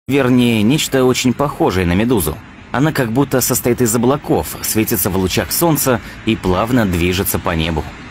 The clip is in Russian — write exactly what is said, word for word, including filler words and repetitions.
Вернее, нечто очень похожее на медузу. Она как будто состоит из облаков, светится в лучах солнца и плавно движется по небу.